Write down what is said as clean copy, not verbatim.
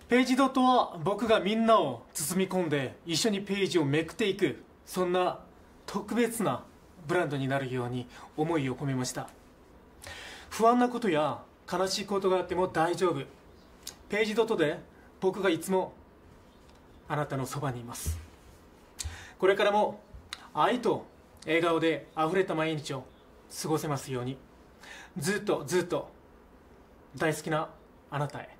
ページドットは僕がみんなを包み込んで一緒にページをめくっていく、そんな特別なブランドになるように思いを込めました。不安なことや悲しいことがあっても大丈夫。ページドットで僕がいつもあなたのそばにいます。これからも愛と笑顔であふれた毎日を過ごせますように。ずっとずっと大好きなあなたへ。